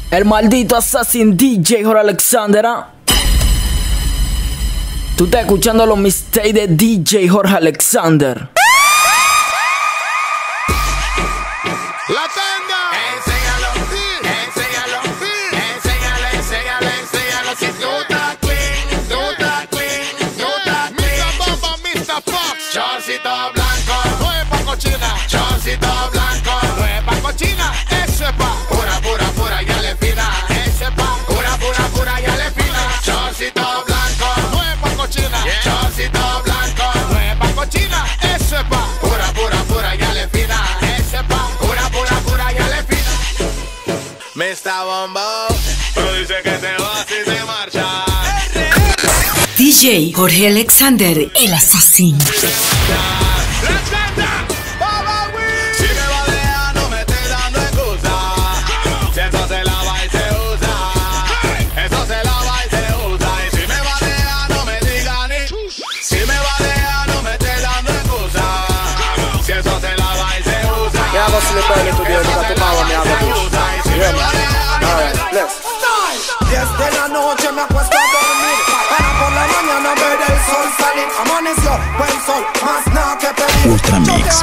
El maldito assassin DJ Jorge Alexander, ¿ah? Tú estás escuchando los mixtapes de DJ Jorge Alexander. La tanga. Enséñalo, enséñalo, enséñalo, enséñalo, enséñalo. Si tú estás clean, tú estás clean, tú estás clean. Mr. Bomba, Mr. Fox. Chorcito blanco, no es pa' cochina. Chorcito blanco, no es pa' cochina. Eso es pa' pura, pura, pura, ya le fina. Eso es pa' pura, pura, pura, ya le fina. Chorcito blanco, no es pa' cochina. Chorcito blanco, no es pa' cochina. Eso es pa' pura, pura, pura, ya le fina. Eso es pa' pura, pura, pura, ya le fina. Mr. Bombo, pero dice que te vas y te marcha. DJ Jorge Alexander, el asesino. Desde la noche me acuesto a dormir para por la mañana ver el sol salir. Amaneció, buen sol, más nada que pedir. Ultra Mix.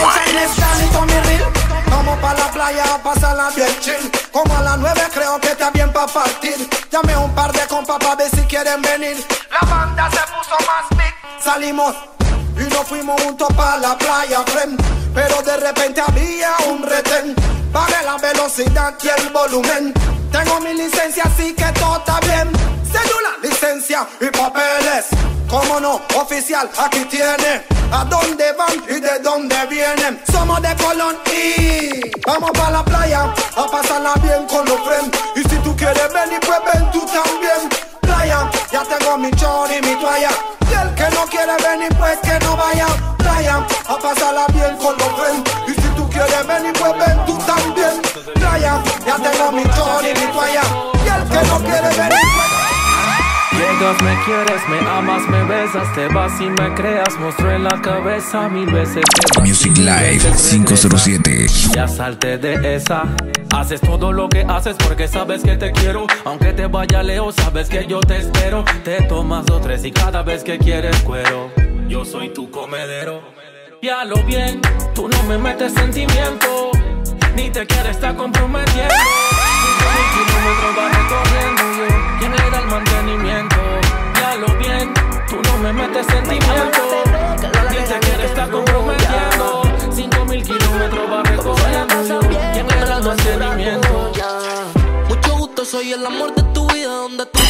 Vamos pa' la playa a pasarla bien chill. Como a las 9 creo que está bien pa' partir. Llamé a un par de compas pa' ver si quieren venir. La banda se puso más big. Salimos y nos fuimos juntos pa' la playa, friend. Pero de repente había un retén. Bajé la velocidad y el volumen. Tengo mi licencia, así que todo está bien. Cédula, licencia y papeles. Cómo no, oficial, aquí tiene. ¿A dónde van y de dónde vienen? Somos de Colón y vamos pa' la playa a pasarla bien con los friends. Y si tú quieres venir, pues ven tú también. Playa, ya tengo mi chor y mi toalla. Y el que no quiere venir, pues que no vaya. Playa, a pasarla bien con los friends. Y si tú quieres venir, pues ven tú también. Playa, ya tengo mi chor y mi toalla. Y el que no quiere venir, pues... Llegas, me quieres, me amas, me besas, te vas y me creas, monstruo en la cabeza 1000 veces. Music Live 507. Ya salte de esa. Haces todo lo que haces porque sabes que te quiero. Aunque te vaya lejos, sabes que yo te espero. Te tomas 2, 3 y cada vez que quieres cuero. Yo soy tu comedero. Ya lo bien, tú no me metes sentimiento, ni te quieres estar comprometiendo. 5.000 kilómetros vas recorriendo yo. ¿Quién le da el mantenimiento? Ya lo bien, tú no me metes sentimiento, ni te quieres estar comprometiendo. 5.000 kilómetros vas recorriendo yo. ¿Quién le da el mantenimiento? Mucho gusto, soy el amor de tu vida, donde tú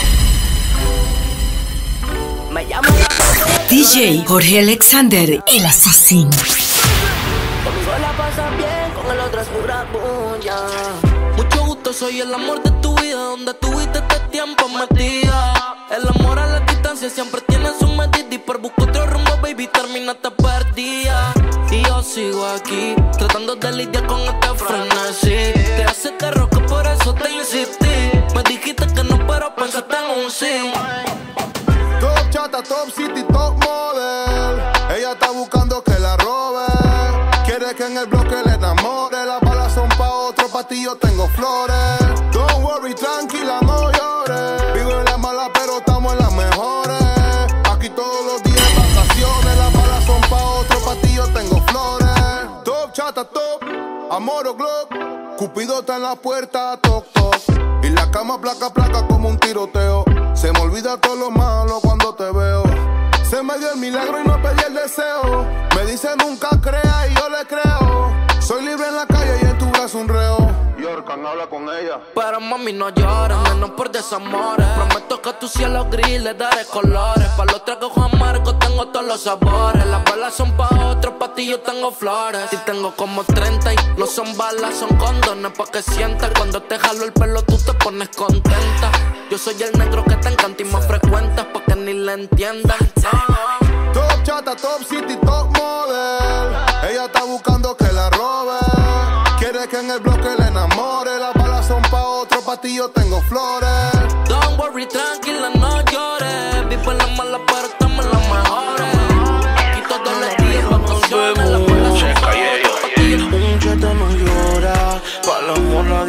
Me llamo DJ Jorge Alexander, el asesino. conmigo la pasas bien, con el otro es pura bulla. Mucho gusto, soy el amor de tu vida, donde tuviste este tiempo metida. El amor a la distancia siempre tiene su medida, y por buscar otro rumbo, baby, terminaste perdida. Y yo sigo aquí, tratando de lidiar con este frenesí. Te hace terror que por eso te insistí. Me dijiste que no, pero pensaste en un sí. Top chata, top city, top model. Ella está buscando que la robe. Quiere que en el bloque le enamore. Las balas son pa' otro, pa' ti yo tengo flores. Don't worry, tranquila, no llores. Vivo en la mala, pero estamos en las mejores. Aquí todos los días vacaciones. Las balas son pa' otro, pa' ti yo tengo flores. Top chata, top, amor o glob. Cupido está en la puerta, toc, toc. Y la cama placa, placa como un tiroteo. Se me olvida todo lo malo cuando te veo. Se me dio el milagro y no pedí el deseo. Me dice nunca crea y yo le creo. Soy libre en la calle y en tu brazo un reo. Yorkan, habla con ella. Pero mami no llores, menos por desamores. Prometo que a tu cielo gris le daré colores. Pa' los tragos amargos tengo todos los sabores. Las balas son pa' otros, pa' ti yo tengo flores. Y tengo como 30 y no son balas, son condones. Pa' que sientas cuando te jalo el pelo tú te pones contenta. Yo soy el negro que te encanta y más frecuentas pa' que ni le entiendan. Top chata, top city, top model. Ella está buscando que la robe. Quiere que en el bloque le enamore. Las balas son pa' otro, pa' ti yo tengo flores. Don't worry, tranquila, no llores. Vivo en la mala, pero estamos en las mejores. Aquí todos los días vacaciones. Las balas son pa' otro, pa' ti yo. Un chata no llora, pa' el amor nadie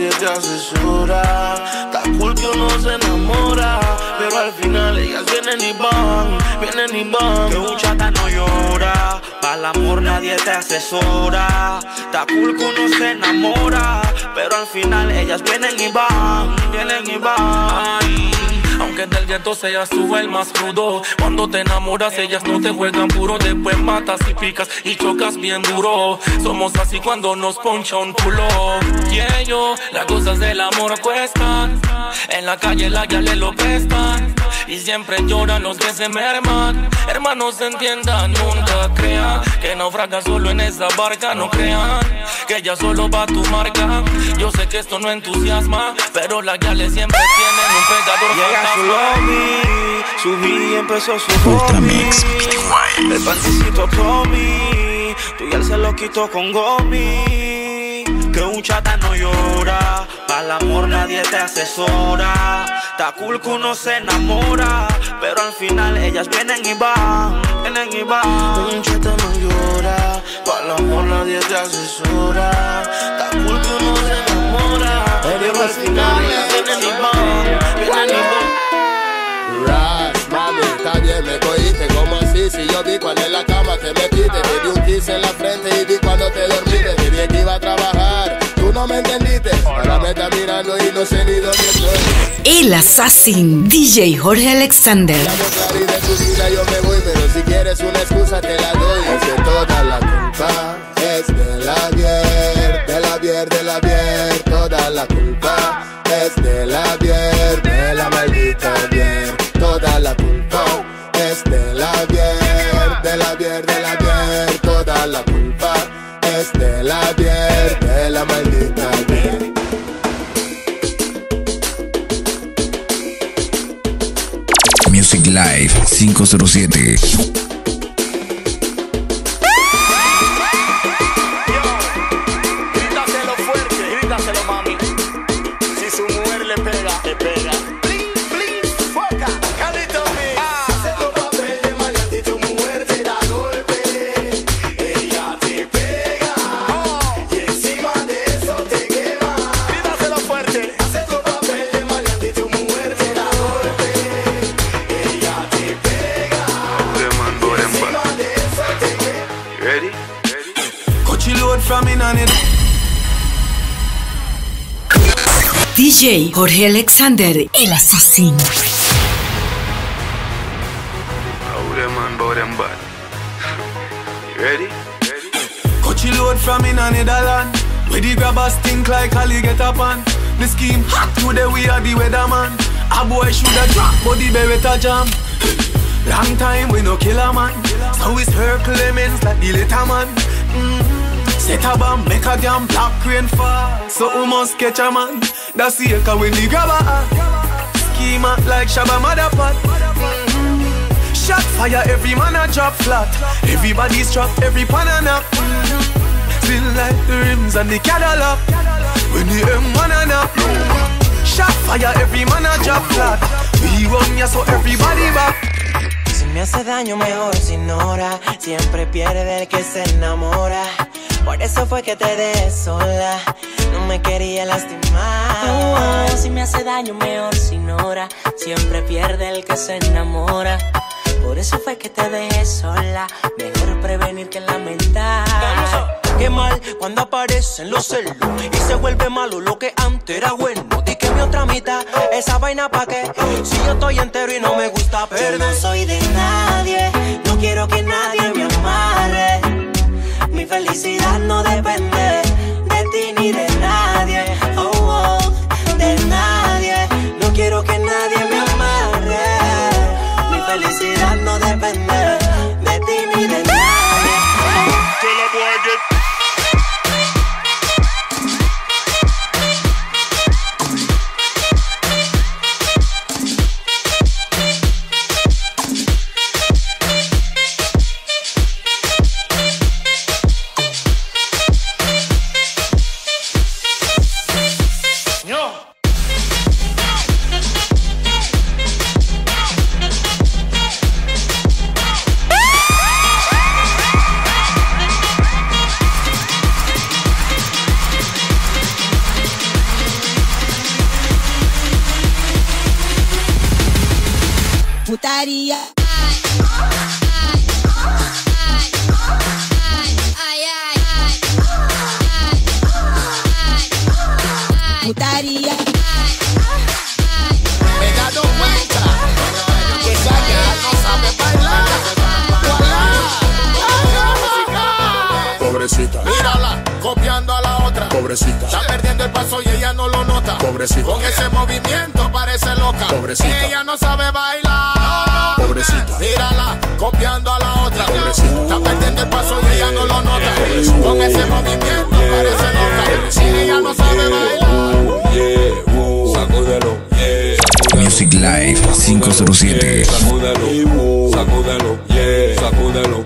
te asesora. Está cool que uno se enamora, pero al final ellas vienen y van, vienen y van. Que un chata no llora, pa'l amor nadie te asesora. Está cool que uno se enamora, pero al final ellas vienen y van, vienen y van. Ay. Aunque del gueto seas tú el más crudo, cuando te enamoras ellas no te juegan puro. Después matas y picas y chocas bien duro. Somos así cuando nos poncha un culo. Y yo, las cosas del amor cuestan. En la calle la le lo prestan. Y siempre lloran los que se merman. Hermanos entiendan, nunca crean que naufragas solo en esa barca. No crean que ella solo va a tu marca. Yo sé que esto no entusiasma, pero las gales siempre tienen un predador fantasma. Su lobby, subí y empezó su hobby. El panticito Tommy, tu ya se lo quitó con Gomi. Que un chata no llora, pa'l amor nadie te asesora. Está cool que uno se enamora, pero al final ellas vienen y van, vienen y van. Que un chata no llora, pa'l amor nadie te asesora. Está cool que uno se enamora, pero al final ellas vienen y van, vienen y van. Mami, está bien, me cogiste, como así? Si yo vi cuando en la cama te metiste. Te di un kiss en la frente y vi cuando te dormiste. Te dije que iba a trabajar, tú no me entendiste. Ahora me estás mirando y no sé ni dónde estoy. El Assassin, DJ Jorge Alexander. La y de tu vida yo me voy, pero si quieres una excusa te la doy. Es que toda la culpa es de la Bier, de la Bier, de la Bier. Toda la culpa es de la Bier, de la maldita Bier. Toda la culpa es de la Bier, de la Bier, de la Bier. Toda la culpa es de la Bier, de la maldita Bier. Music Live 507. Grítaselo fuerte, grítaselo mami. Si su mujer le pega, te pega. DJ Jorge Alexander, el Assassin. You ready? Coachy load from in a Netherland. Where the grabbers think like Ali get up on. The scheme hot today we are the weatherman. A boy shoulda drop but the beretta jam. Long time we no kill a man. So it's her Clemens like the little man. Set a bomb, make a damn black rain fall. So we must catch a man. That's the echo when the grabber schema like Shabba Motherpot. Shot fire, every man a drop flat. Everybody's trapped, every pan a knock. Still like the rims and the Cadillac when the M1 a knock. Shot fire, every man a drop flat. We run ya so everybody back. Si me hace daño mejor sin hora. Siempre pierde el que se enamora. Por eso fue que te dejé sola. No me quería lastimar. Si me hace daño mejor sin hora. Siempre pierde el que se enamora. Por eso fue que te dejé sola. Mejor prevenir que lamentar. Qué mal cuando aparecen los celos y se vuelve malo lo que antes era bueno. Di que mi otra mitad, esa vaina pa' qué. Si yo estoy entero y no me gusta perder. Yo no soy de nadie, no quiero que nadie me amarre. Mi felicidad no depende de ti ni de nadie. Oh, oh, de nadie. No quiero que nadie me amarre. Mi felicidad no depende de ti ni de nadie. putaría. Putaría. Me he dado cuenta que Gaga no sabe bailar. Pobrecita, mírala, copiando a la otra. Pobrecita, está perdiendo el paso y ella no lo nota. Pobrecita, con ese movimiento parece loca. Pobrecita, ella no sabe bailar. Pobrecita, mírala, copiando a la otra. Pobrecita, está perdiendo el paso y ella no lo nota. Pobrecita, con ese movimiento parece loca. Pobrecita, ella no sabe bailar. Sacúdelo, Music Live 507. Sacúdelo, sacúdelo, sacúdelo,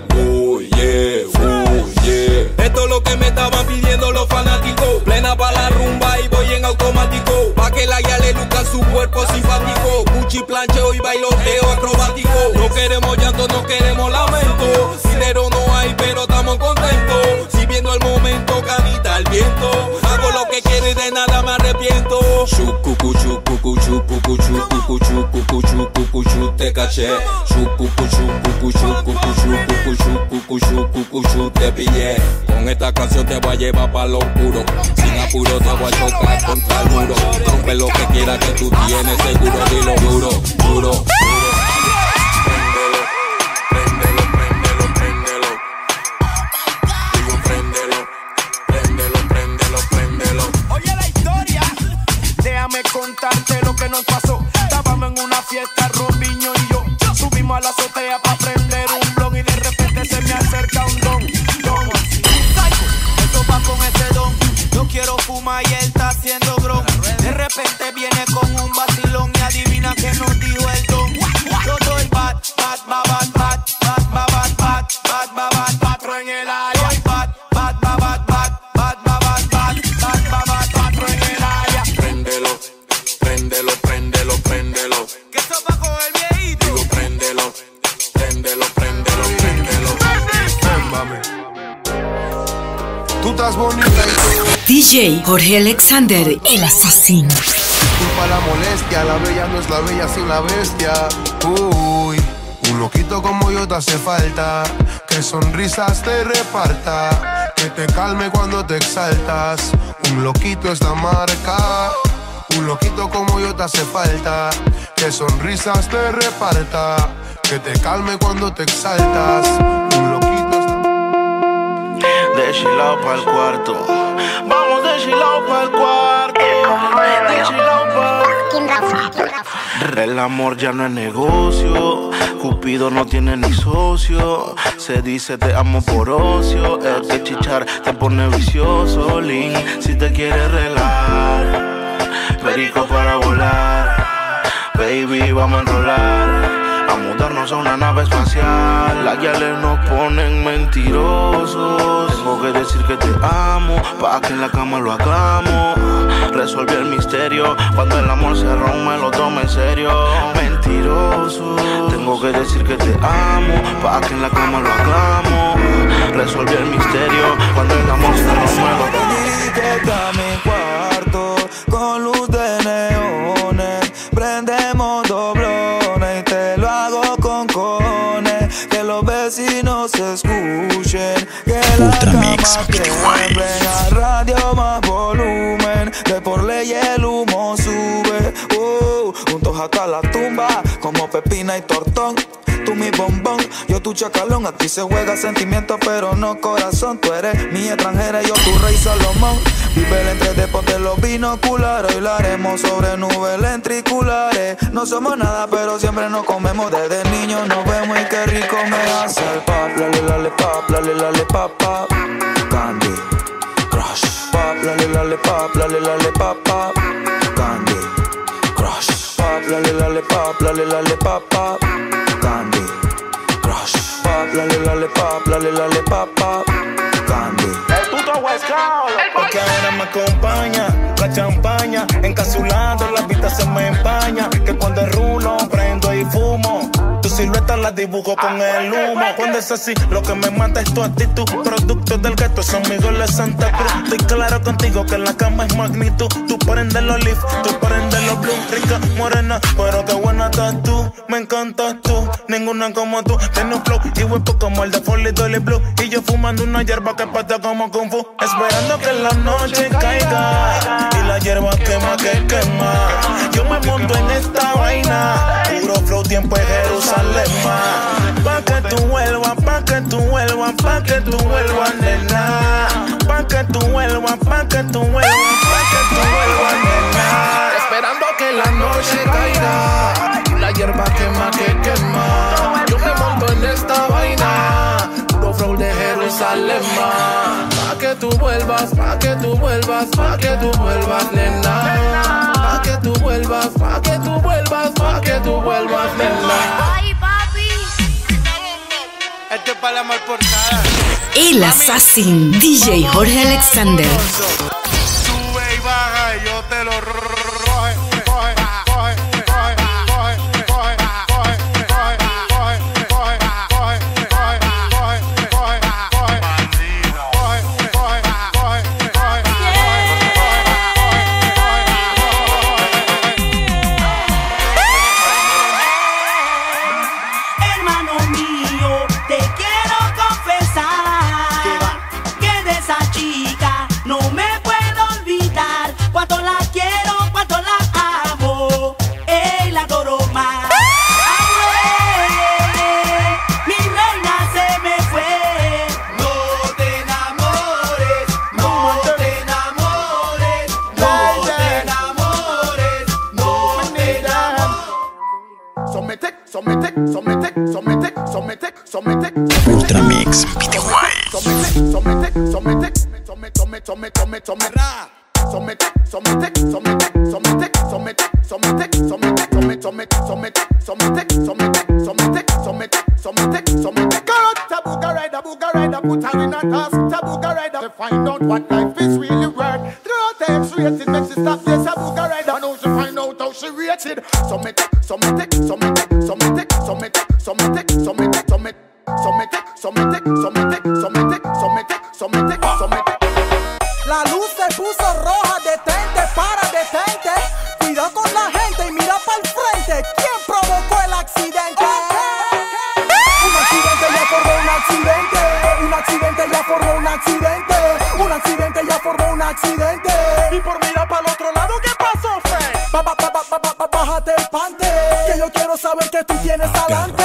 Esto es lo que me estaban pidiendo los fanáticos. Plena pa' la rumba y voy en automático. Pa' que la guía le luzca su cuerpo simpático. Gucci, plancheo y bailoteo acrobático. No queremos llanto, no queremos lamento. Dinero no hay, pero estamos contentos. Si viendo el momento, canita al viento. Hago lo que quiero y de nada me arrepiento. Chucucu, chucucu, chucucu, chucucu, chucucu, chucucu, te caché. Chucucu, chucucu, chucucu, chucucu, chucucu, chucucu, te pillé. Con esta canción te voy a llevar pa' lo oscuro. Sin apuro te voy a chocar contra el muro. Rompe lo que quiera que tú tienes seguro. Dilo duro, duro, duro. Contarte lo que nos pasó. Estábamos en una fiesta, Robinho y yo. Subimos a la azotea para prender un blon y de repente se me acerca un don. Eso va con ese don. Yo quiero fumar y él está haciendo gron. De repente viene con un vacilón y adivina que nos dijo el don. Yo soy bad, bad, bad, bad, bad, bad, bad, bad, bad, bad, bad, patro en el área. Soy bad, bad, bad, bad, bad, bad, bad, bad, bad, bad, bad, bad, patro en el área. Préndelo, préndelo, préndelo, préndelo. Que eso va con el viejito. Digo préndelo, préndelo, préndelo, préndelo. Ven, mami. Tú estás bonita y DJ Jorge Alexander, el asesino. culpa la molestia, la bella no es la bella sin la bestia. Uy, un loquito como yo te hace falta, que sonrisas te reparta, que te calme cuando te exaltas. Un loquito es la marca. Un loquito como yo te hace falta, que sonrisas te reparta, que te calme cuando te exaltas. Un loquito es la... De chilao pa'l cuarto, vamos de chilao pa'l cuarto. De chilao pa'l... El amor ya no es negocio, Cupido no tiene ni socio. Se dice te amo por ocio, este chichar te pone vicioso. Link, si te quieres relajar, perico para volar. Baby, vamos a enrolar, a mudarnos a una nave espacial. Las guiales nos ponen mentirosos. Tengo que decir que te amo, pa' que en la cama lo hagamos. Resolví el misterio, cuando el amor se rompe lo tomo en serio. Mentiroso, tengo que decir que te amo, pa' que en la cama lo hagamos. Resolví el misterio, cuando el amor se rompe lo tomo en serio. A mi cuarto con luz de neones, prendemos doblones y te lo hago con cojones, que los vecinos escuchen, que la cama tiemble, a radio más volumen, de por ley el humo sube, juntos hasta la tumba, como Pepina y Tortón. Tú mi bombón, yo tu chacalón. A ti se juega sentimiento pero no corazón. Tú eres mi extranjera y yo tu rey Salomón. Vive entre de ponte los binoculares. Hoy la haremos sobre nubes lentriculares. No somos nada pero siempre nos comemos. Desde niños nos vemos y qué rico me hace el pop. Lale lale pop, lale lale pop pop. Candy Crush. Pop, lale lale pop, lale lale pop pop. Candy Crush. Pop, lale lale pop, lale lale pop pop. Candy Crush. Pop, lale lale pop, lale lale pop pop. Candy. El puto West Coast. Porque ahora me acompaña la champaña, encapsulando la vista se me empaña. Que cuando rulo prendo y fumo, tu silueta la la dibujo con el humo. Cuando es así, lo que me mata es tu actitud. Productos del gato son amigos de Santa Cruz. Estoy claro contigo que en la cama es magnitud. Tú prendes los leaf, tú prendes los blue. Rica, morena, pero qué buena estás tú. Me encantas tú, ninguna como tú. Tienes un flow y huepo como el de Foley Dolly Blue. Y yo fumando una hierba que patea como Kung Fu. Esperando que la noche caiga y la hierba quema que quema. Yo me monto en esta vaina. Puro flow, tiempo en Jerusalén. Pa' que tú vuelvas, pa' que tú vuelvas, pa' que tú vuelvas, nena. Pa' que tú vuelvas, pa' que tú vuelvas, pa' que tú vuelvas, nena. Esperando que la noche caiga y la hierba quema que quema. Yo me monto en esta vaina. Puro flow de Jerusalén. Pa' que tú vuelvas, pa' que tú vuelvas, pa' que tú vuelvas, nena. Pa' que tú vuelvas, pa' que tú vuelvas, pa' que tú vuelvas, nena. Ay, papi. Esto es para la mal portada. El Assassin, DJ Jorge Alexander. Sube y baja y yo te lo roje. Ultra Mix. Find out what life is really worth. Through her text rated, makes it stop this. A booger rider, and how she find out how she rated. So me take, so me take, so me take, so me take, so me take, so me take, so me take, so me take, so me take, so me take, so me take, so me take, so me take, so me take. La luz se puso roja, detente, para, detente. Cuidado con la gente y mira para el frente. ¿Quién provocó el accidente? Un accidente ya formó un accidente. Un accidente ya formó un accidente. Un accidente ya formó un accidente. Y por mirar para el otro lado, ¿qué pasó, Fred? Bájate el pante, que yo quiero saber que tú tienes adelante.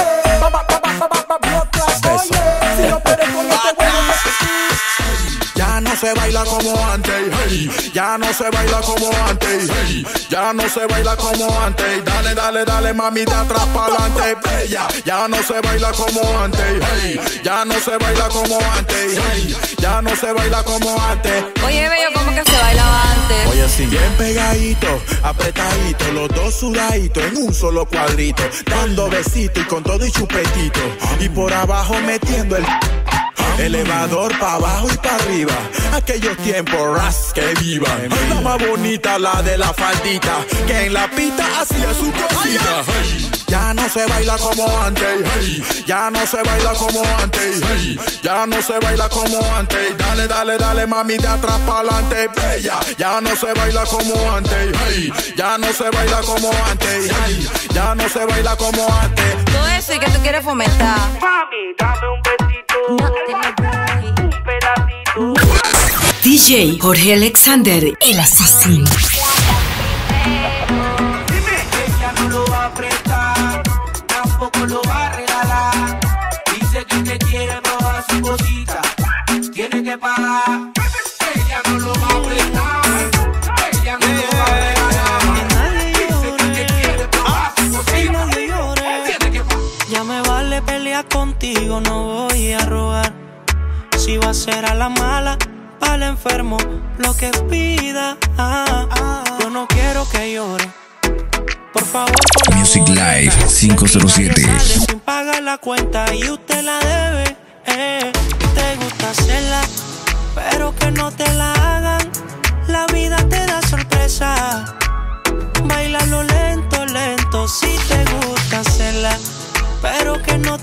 Oye, si no puedes con este bueno. Ya no se baila como antes, hey. Ya no se baila como antes, hey. Ya no se baila como antes. Dale, dale, dale, mami, de atrás para adelante, bella. Ya no se baila como antes, hey. Ya no se baila como antes, hey. Ya no se baila como antes. Oye, bello, ¿cómo que se bailaba antes? Oye, así bien pegadito, apretadito, los dos sudaditos en un solo cuadrito, dando besitos y con todo y chupetito. Y por abajo metiendo el elevador pa' abajo y pa' arriba. Aquellos tiempos ras que vivan. La más bonita, la de la faldita, que en la pista hacía su cosita. Ya no se baila como antes, hey. Ya no se baila como antes, hey. Ya no se baila como antes. Dale, dale, dale, mami, de atrás para adelante, bella. Ya no se baila como antes, hey. Ya no se baila como antes, hey. Ya no se baila como antes. Todo eso y que tú quieres fomentar. Mami, dame un besito. Un pedacito. DJ Jorge Alexander, el Assassin. Ella no lo va a prestar, tampoco lo va a regalar. Dice que te quiere robar su cosita, tiene que pagar. Ella no lo va a prestar, ella no lo va a regalar. Dice que te quiere robar su cosita, tiene que pagar. Ya me vale pelear contigo, no voy a rogar. Si va a ser a la mala, al enfermo, lo que pida. Yo no quiero que llore. Por favor, Music Live 507. Sin pagar la cuenta y usted la debe. Te gusta hacerla, pero que no te la hagan. La vida te da sorpresa. Bailalo lento, lento. Si te gusta hacerla, pero que no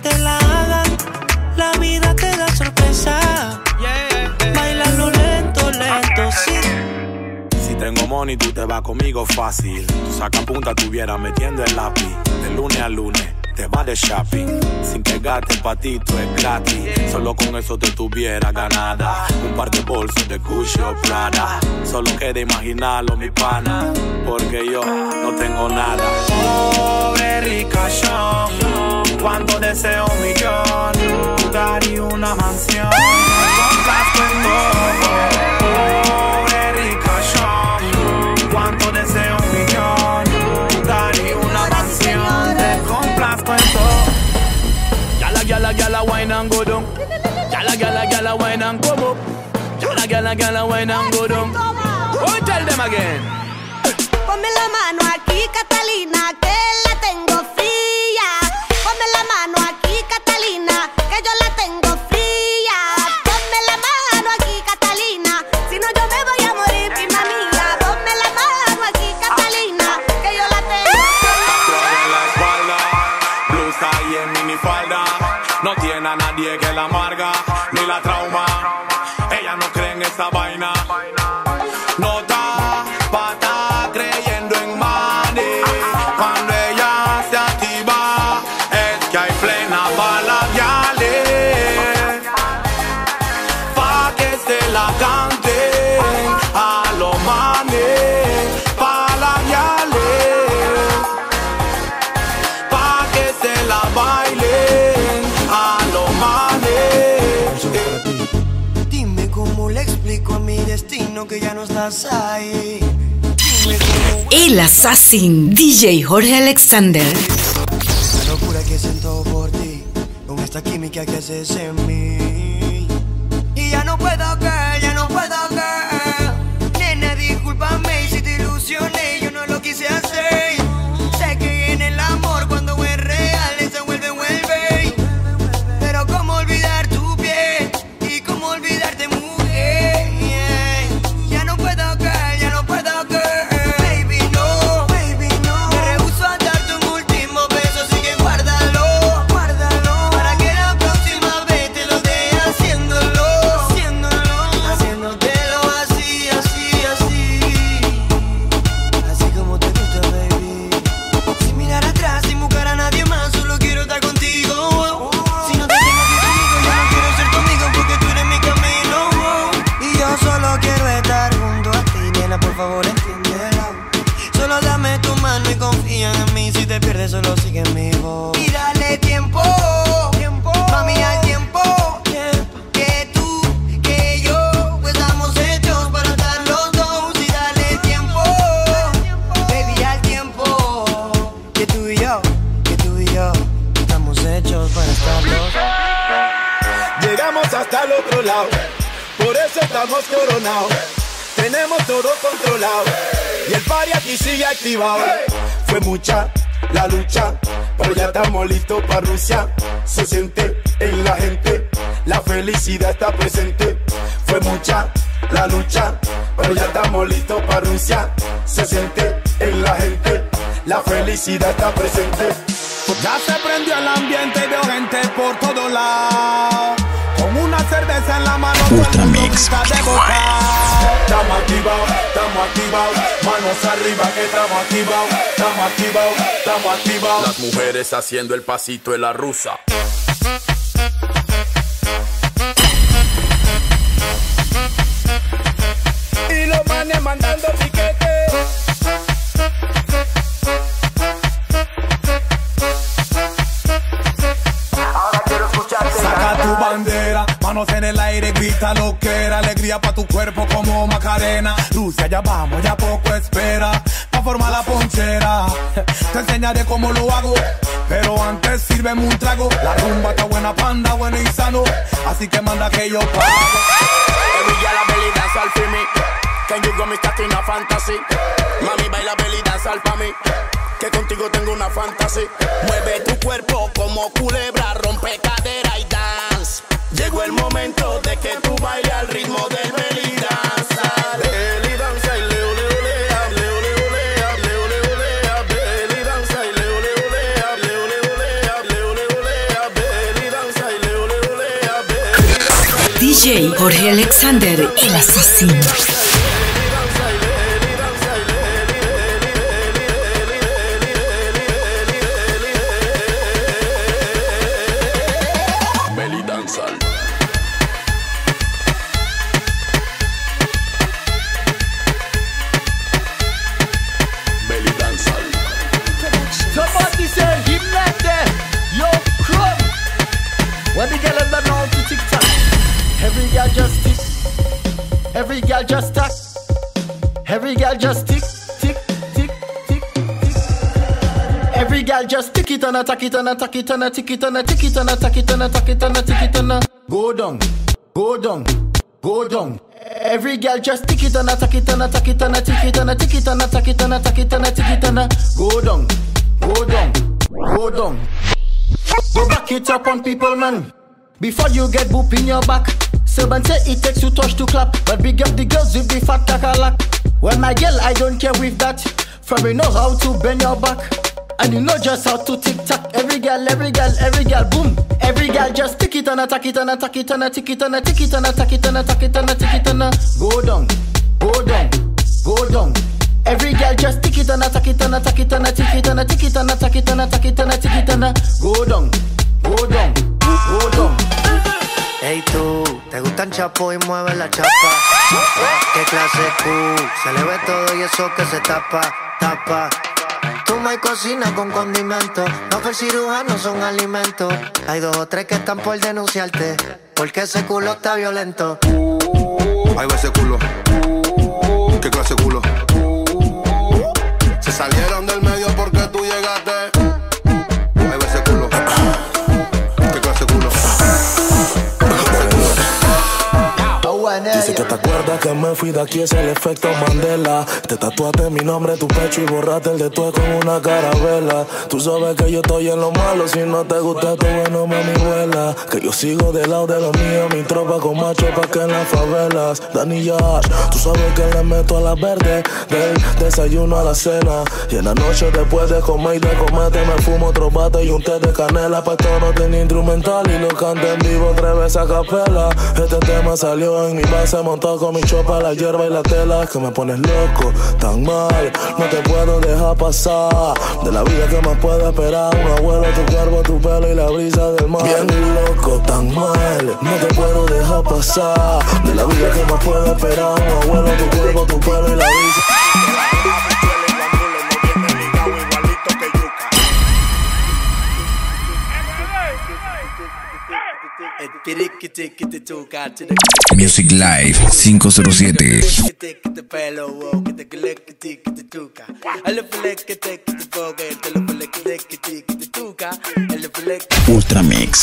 tengo money, tú te vas conmigo fácil. Tú sacas punta, tuviera metiendo el lápiz. De lunes a lunes te vas de shopping. Sin que gastes pa' ti, tú es gratis. Solo con eso te tuviera ganada. Un par de bolsos de Gucci o Prada. Solo queda imaginarlo, mi pana, porque yo no tengo nada. Pobre ricachón, cuando deseo un millón, lugar y una mansión, con plasco en todo. Pobre ricachón, cuando deseo un millón, lugar y una mansión, con plasco en todo. Gyal, wine and go down. Gyal, wine and come up. Gyal, wine and go down. Oh, tell them again. Ponme la mano aquí, Catalina, que la tengo fría. Ponme la mano aquí, Catalina, que yo la tengo fría. Ponme la mano aquí, Catalina, si no yo me voy a morir, prima mía. Ponme la mano aquí, Catalina, que yo la tengo fría. En la espalda, blusa y en minifalda. No tiene a nadie que la amarga, ni la trauma. Ella no cree en esa vaina. No está pata creyendo en money. Cuando ella se activa, es que hay plena bala viales. Pa' que se la canten a los manes. Pa' la viales. Pa' que se la bailen a los manes. Dime cómo le explico a mi destino que ya no estás ahí. Dime cómo... El Assassin, DJ Jorge Alexander. La locura que siento por ti, con esta química que haces en mí. Y ya no puedo caer, ya no puedo caer. Nena, discúlpame si te ilusioné, yo no lo quise hacer. Sé que en el amor cuando es real se vuelve. Pero cómo olvidar tu piel y cómo olvidarte, mujer. Ya no puedo caer, ya no puedo caer. Baby, no. Me rehúso a darte un último beso, así que guárdalo. Para que la próxima vez te lo dé haciéndolo. Haciéndotelo así. Así como te gusta, baby. Sin mirar atrás, sin buscar a nadie más, solo quiero estar contigo. Si no te tengo aquí conmigo, yo no quiero ser tu amigo, porque tú eres mi camino. Y yo solo quiero estar junto a ti, nena, por favor entiéndelo. Solo dame tu mano y confía en mí. Si te pierdes, solo sigue mi voz. Y dale tiempo, mami, al tiempo. Que tú, que yo, pues estamos hechos para estar los dos. Y dale tiempo, baby, al tiempo. Que tú y yo, estamos hechos para estar los dos. Llegamos hasta el otro lado, por eso estamos coronados. Tenemos todo controlado y el party aquí sigue activado. Fue mucha la lucha, pero ya estamos listos para Rusia. Se siente en la gente, la felicidad está presente. Fue mucha la lucha, pero ya estamos listos para Rusia. Se siente en la gente, la felicidad está presente. Ya se prendió el ambiente y veo gente por todos lados. Con una cerveza en la mano, Ultra Mix. Estamos activados, manos arriba que estamos activados. Las mujeres haciendo el pasito de la rusa. Y los manes mandando piquete. Ahora quiero escucharte. Saca tu bandera, manos en el aire, grita lo que era. Alegría pa' tu cuerpo como Macarena. Rusia, ya vamos, ya poco espera pa' formar la ponchera. Te enseñaré cómo lo hago, pero antes sírveme un trago. La rumba está buena, panda, bueno y sano, así que manda que yo pago. Every girl a belly dance all for me. Can you go me stuck in a fantasy? Mami baila belly dance all pa' mí, que contigo tengo una fantasy. Mueve tu cuerpo como culebra, rompe cadera y dance. Llegó el momento de que tú bailes al ritmo del belly dance. Belly dance y leo, leo, lea, leo, leo, lea, leo, leo, lea. Belly dance y leo, leo, lea, leo, leo, lea, leo, leo, lea. Belly dance y leo, leo, lea, belly dance. DJ Jorge Alexander, el Assassin. girl just stack. Every girl just tick, tick, tick, tick, tick. Every girl just tick it and attack it and attack it and a tick it and a tick it and attack it and attack it and a tick it and a go down, go down, go down. Every girl just tick it and attack it and attack it and a tick it and a tick it and attack it and attack it and a tick it and a go down, go down, go down. Go back it up on people, man. Before you get boop in your back. Seven say it takes two touch to clap, but big up the girls with the fat takalak. Well, my girl, I don't care with that. For me know how to bend your back, and you know just how to tick tock. Every girl, boom. Every girl just tick it and attack it and attack it and a tick it and a tick it and attack it and attack it and a tick it and a go down, go down, go down. Every girl just tick it and attack it and attack it and a tick it and a tick it and attack it and attack it and a tick it and a go down, go down, go down. Hey tú, te gustan chapo y mueve la chapa. Qué clase Q, se le ve todo y eso que se tapa, tapa. Tú me cocina con condimento, no fue cirujano, son alimentos. Hay dos o tres que están por denunciarte, porque ese culo está violento. Ahí va ese culo, qué clase culo. Se salieron del medio porque tú llegaste. Ahí va ese culo, qué clase culo. Dice que te acuerdas que me fui de aquí, es el efecto Mandela. Te tatuaste mi nombre en tu pecho y borraste el de tu con una carabela. Tú sabes que yo estoy en lo malo, si no te gusta tu bueno, mami, vuela. Que yo sigo del lado de los míos, mi tropa con macho pa' que en las favelas. Danny Yash, tú sabes que le meto a la verde, del desayuno a la cena. Y en la noche después de comer y de comerte me fumo otro bate y un té de canela. Pa' esto no tenía instrumental y lo canté en vivo 3 veces a capela. Este tema salió en mi base montado con mi chopa, la hierba y la tela. Es que me pones loco, tan mal, no te puedo dejar pasar. De la vida que más puedo esperar, un abuelo, tu cuerpo, tu pelo y la brisa del mar. Bien loco, tan mal, no te puedo dejar pasar. De la vida que más puedo esperar, un abuelo, tu cuerpo, tu pelo y la brisa. Music Live 507. Ultra Mix.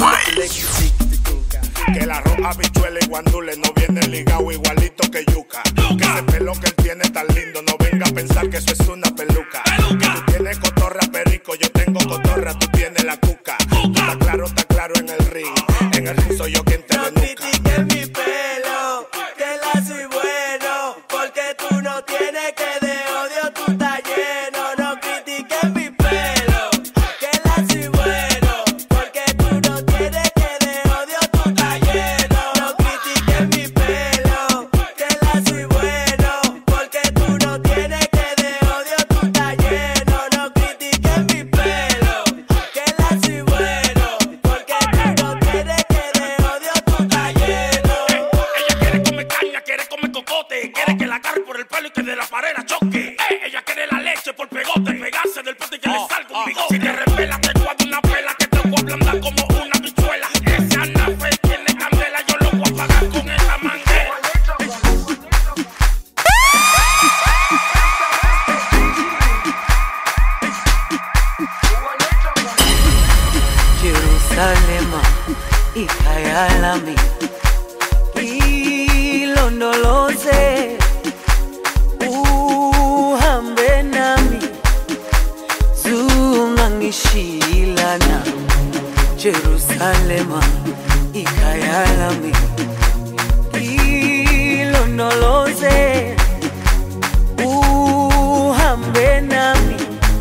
Que el arroz, habichuela y guandule no viene ligado igualito que yuca. Que ese pelo que él tiene tan lindo, no venga a pensar que eso es una peluca. Que tú tienes cotorra perico, yo tengo cotorra, tú tienes la cuca. Está claro en el ring. En el ring soy yo quien te denuca. No critiques mi pelo, que la soy bueno, porque tú no tienes que de odio tú estás lleno. No critiques mi pelo, que la soy bueno, porque tú no tienes que de odio tú estás lleno. No critiques mi pelo, que la soy bueno, porque tú no tienes que de odio tú estás lleno. No critiques mi pelo, que la soy bueno, porque tú no tienes que de odio tú estás lleno. Ella quiere comer caña, quiere comer cocote, quiere que la agarre por el pelo y que de la pared la choque. Ella quiere la leche por pegote, pegarse del pote y que le salga un bigote. Si te revelas te guardo una pela que te voy a ablandar como una bichuela. Ese anafe tiene candela, yo lo voy a apagar con esa manguera. Jerusalem, hija lami, ilondoloze, uhambe nami, zungangishilana. Jerusalem, hija lami, ilondoloze, uhambe nami,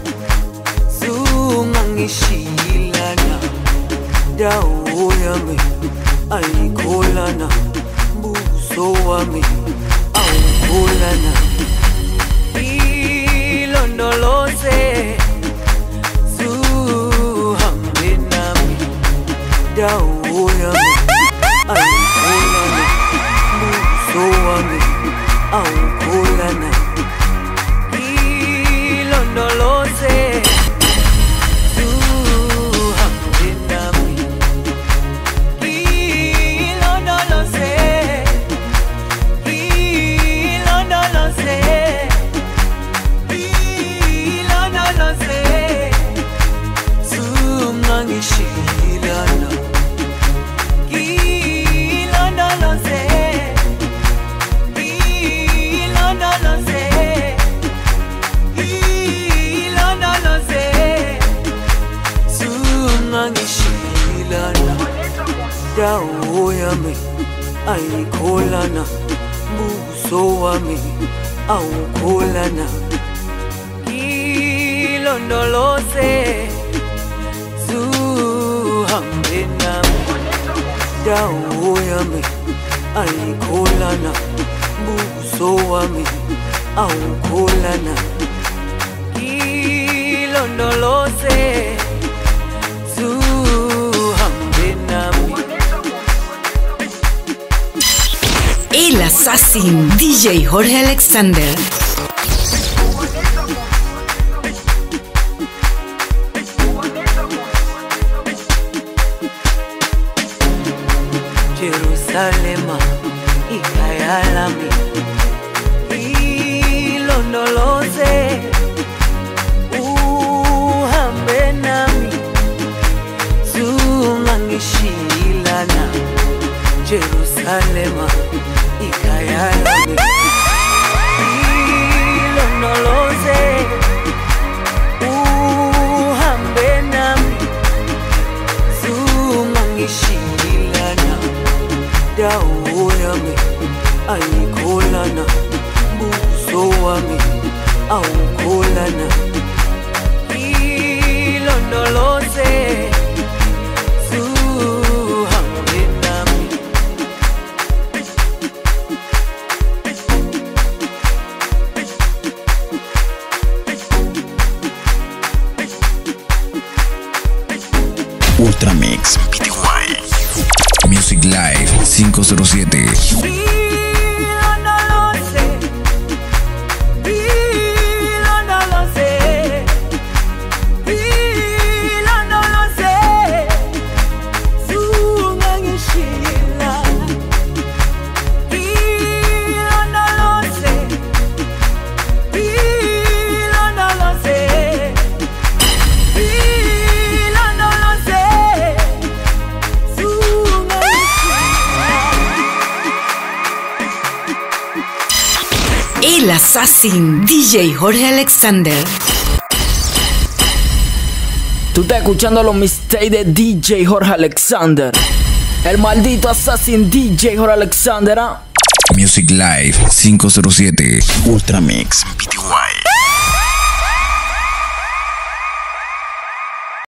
zungangishilana. Dawo yami ayikholana, buso wami awukholana. Ilondoloze, zuhambe nami. Dawo yami ayikholana, buso wami awukholana. Ilondoloze, ayikholana buso wami awukholana ilondoloze zuhambe nami dawo yami ayikholana buso wami awukholana ilondoloze zuhambe nami. El Assassin, DJ Jorge Alexander. Jerusalema, ikayalami, ilondoloze, uhambe nami, zungangishilana. Jerusalema, ikayalami, ilondoloze, uhambe nami, zungangishilana. Dawo yami ayikholana buso wami awukholana ilondoloze zuhambe nami. Ultramix Music Live 507. El Assassin, DJ Jorge Alexander. Tú estás escuchando los mixtapes de DJ Jorge Alexander. El maldito Assassin DJ Jorge Alexander. Music Live 507. Ultramix Pty.